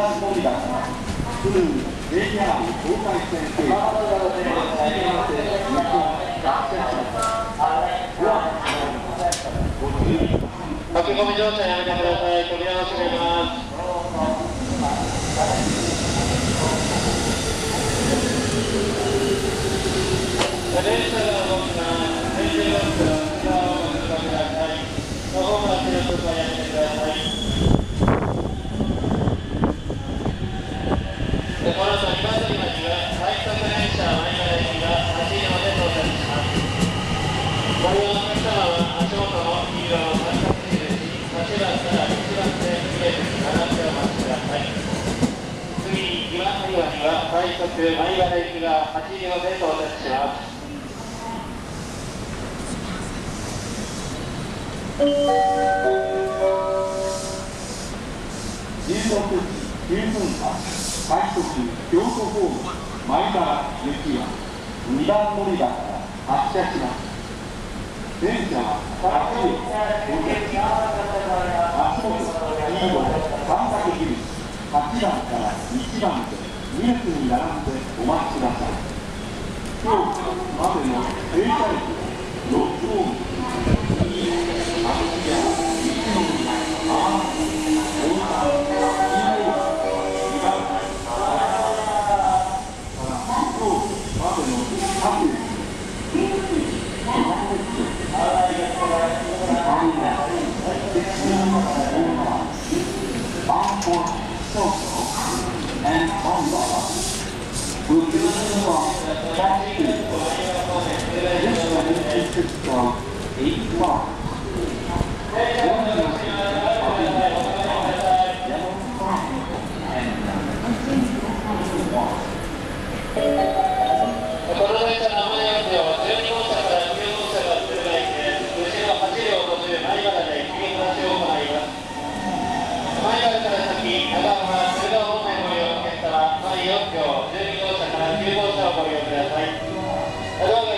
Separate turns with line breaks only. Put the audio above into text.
段乗り場からクルー JR 東海線停車
駆け込み乗車やめてください。扉を閉めます。電車が動きます。電車が動くから扉をお開けください。ホームの接続はやめてください。この後2番乗り場には快速電車前原駅が走りまで到着します。ご利用のお客様は足元の黄色の三角印8番から1番線に並んでお待ちください。次に2番乗り場には快速前原駅が8両で到着します。
16時9分発快速京都ホーム前原行きは2番乗り場から発車します。電車は8両到着します。足元黄色三角印8番から1番で2列に並んでお待ちください。京都までの停車駅は6ホーム
4両12号車から9号車をご利用ください。